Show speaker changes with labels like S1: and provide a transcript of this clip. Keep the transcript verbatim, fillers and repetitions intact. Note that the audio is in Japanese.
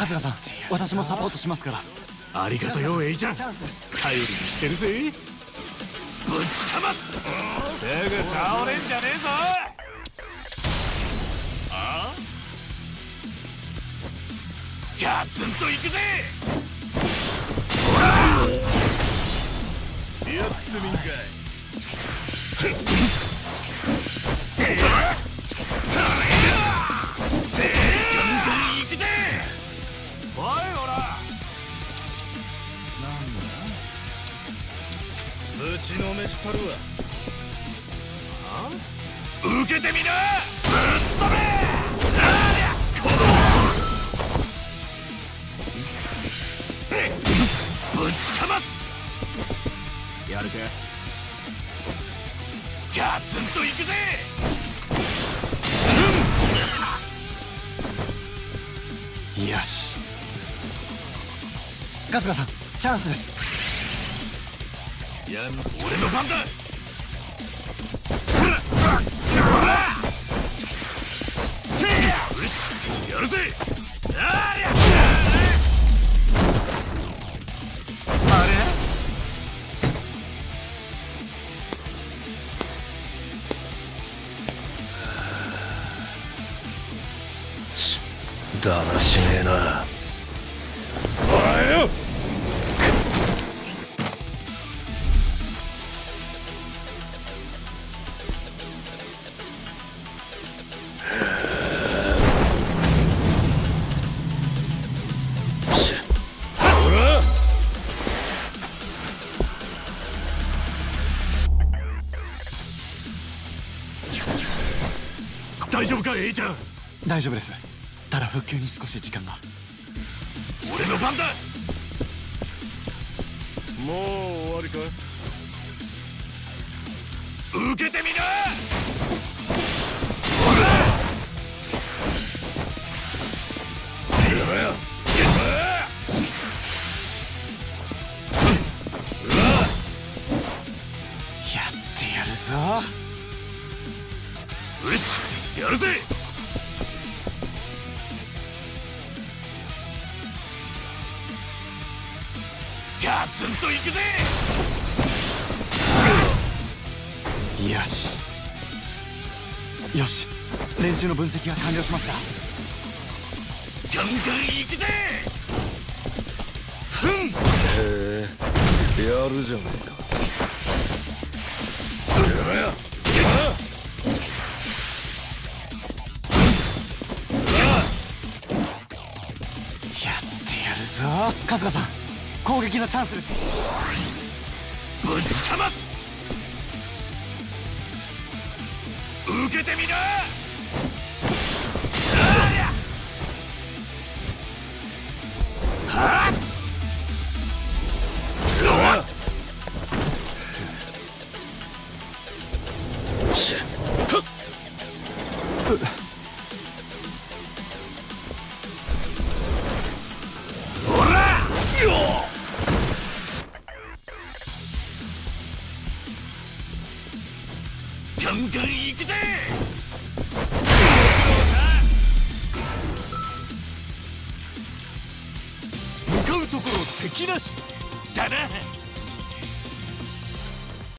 S1: 春日さん、私もサポートしますから。
S2: ありがとうよ、エイちゃん。
S1: チャンスです。
S2: 頼りにしてるぜ。ぶちかます。すぐ倒れんじゃねえぞ。ああ、ガツンといくぜ。ほら、やってみんかい。てやたれやてガンガンいくぜ。おい、ほら、なんだ、ぶちのめしたるわ。あ、受けてみな。ぶっ飛べ。ありゃ、このぶちかます。やるか。ガツンといくぜ。
S1: うん、よし。春日さん、チャンスです。
S2: やん、俺の番だ。せいや、よし、やるぜ。ありゃ、あれ、だらしねえな。おいよ。大丈夫か、エイちゃん。
S1: 大丈夫です。ただ復旧に少し時間が。
S2: 俺の番だ。もう終わりか。受けてみな。ほら、てやや
S1: ってやるぞ。
S2: よし、やるぜ。ガツンといくぜ。
S1: よしよし、連中の分析が完了しました。
S2: ガンガンいくぜ。ふん、へえ、やるじゃねえか。やや
S1: 春日さん、攻撃のチャンスです。
S2: ぶちかます。受けてみな。ありゃ、はっ、よし、はっ、ガンガンいくぜ。向かうところ敵なしだな。